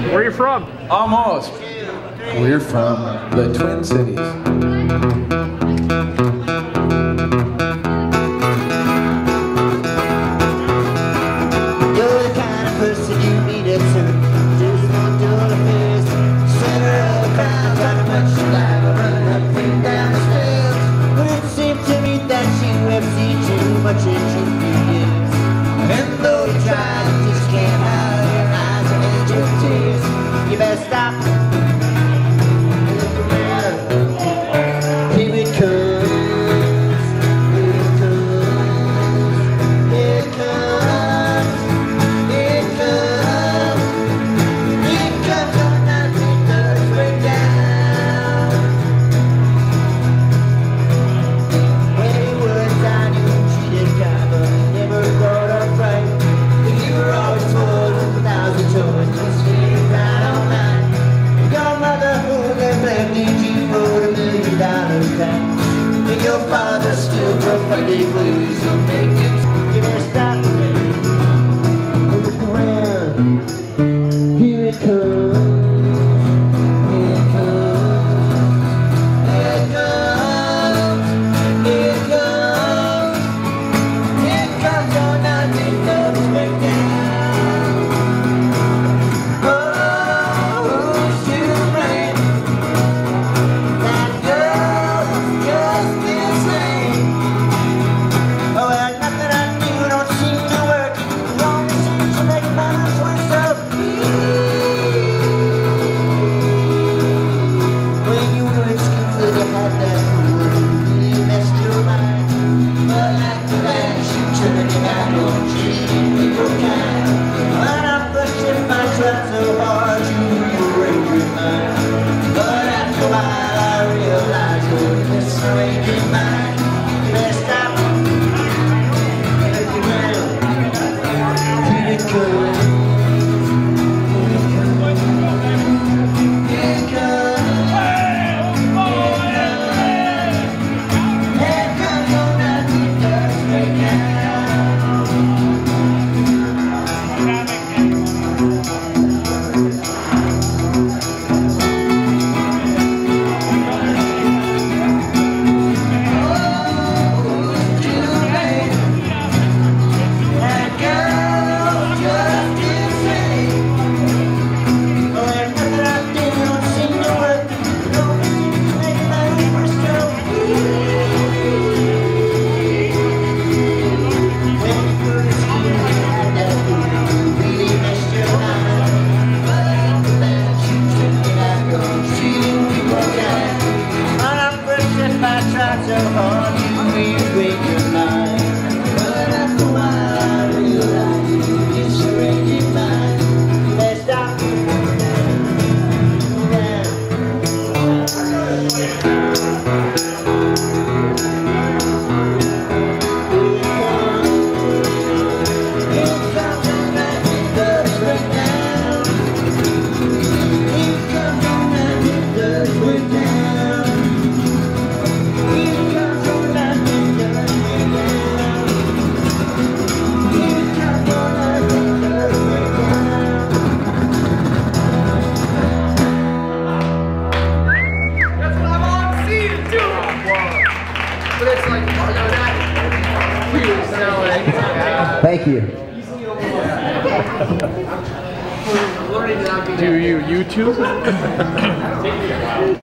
Where are you from? Almost. We're from the Twin Cities. You're the kind of person you meet at certain dismal dull affairs. Center of the crowd, trying to much like a run up and down the stairs. But it seemed to me that you have seen too much in too few years. And though you try, you just can't hide your eyes and edge your tears. You better stop. Here it comes. And your father still perfectly blues. You'll make it. You better stop. Look around. Here it comes. Here it comes. Here it comes. Here it comes. Here comes your 1930s breakdown. Oh, who's to blame? That girl just insane. Oh, well, nothing I do don't seem to work. It only seems to make matters worse. So when you were in school, you had that fool who really messed your mind. But after that, you turned your back on treating people kind. When I pushed him, I tried so hard, you break your mind. But after a while, I realized you're misarranging mine. You better stop. Look around. Here it comes. Here it comes. Here comes your 1930s breakdown. So hard you will break your mind. But after a while I realize you misarranged your mind. Let's stop. Thank you. Do you YouTube?